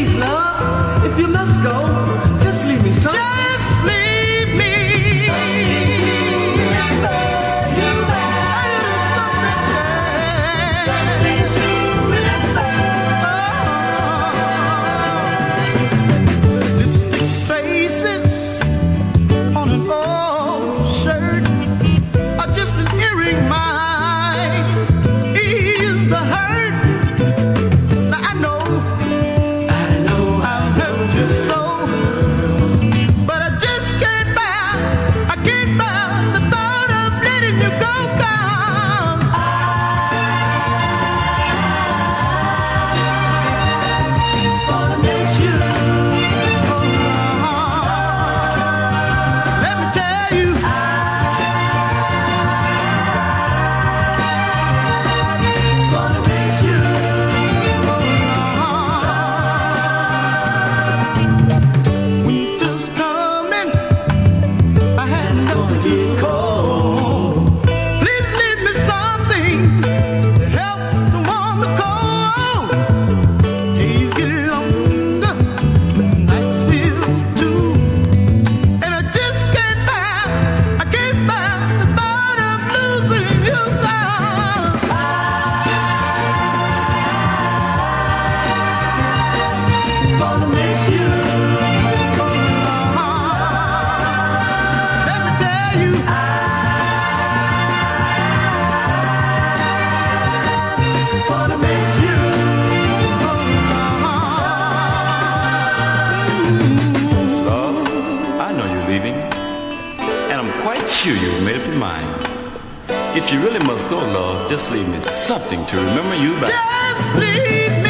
Please, love, if you must go, just leave me some. Just leave me. Sure you've made up your mind. If you really must go, love, just leave me something to remember you by. Just leave